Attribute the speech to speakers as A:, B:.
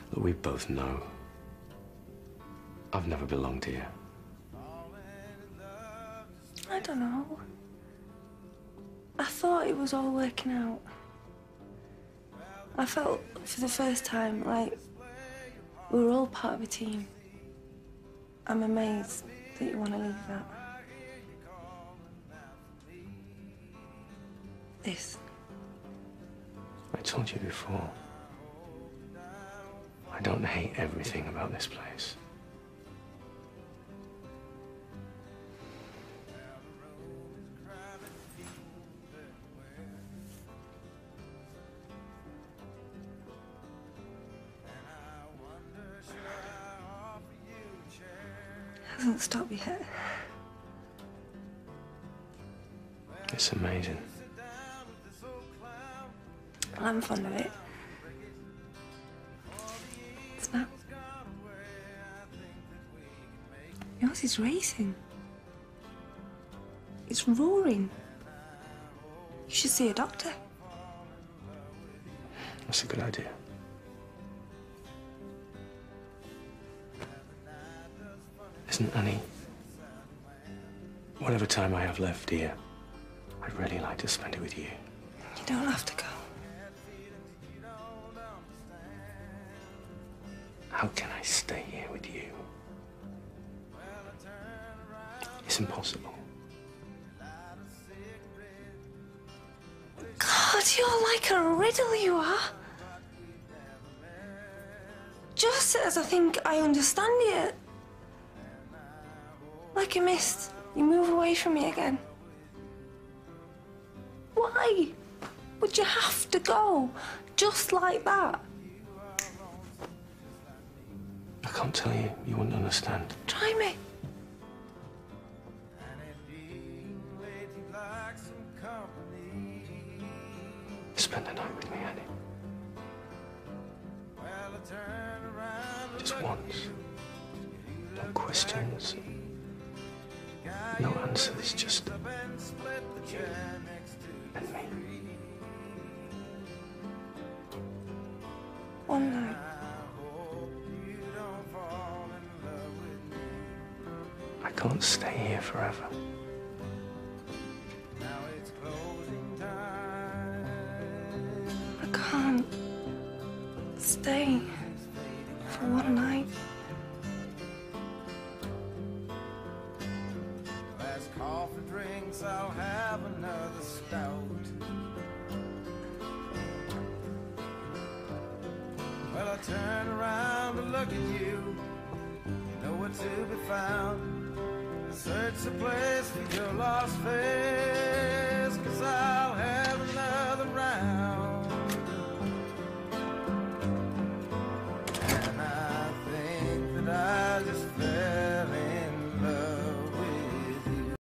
A: Look, we both know I've never belonged here.
B: I don't know. I thought it was all working out. I felt for the first time like we were all part of a team. I'm amazed that you want to leave that. This.
A: I told you before. I don't hate everything about this place.
B: Hasn't stopped yet.
A: It's amazing.
B: I'm fond of it. It's not. Yours is racing. It's roaring. You should see a doctor.
A: That's a good idea. Listen, Annie, whatever time I have left here, I'd really like to spend it with you.
B: You don't have to go.
A: How can I stay here with you? It's impossible.
B: God, you're like a riddle, you are. Just as I think I understand it. Like a mist, you move away from me again. Why would you have to go just like that?
A: I can't tell you. You wouldn't understand.
B: Try me.
A: Spend the night with me, Annie. Just once. No questions. No answers, just you and me.
B: One night.
A: I can't stay here forever.
B: I can't stay for one night.
C: Last coffee drinks, I'll have another stout. Well, I turn around to look at you, nowhere to be found. Search the place for your lost face, 'cause I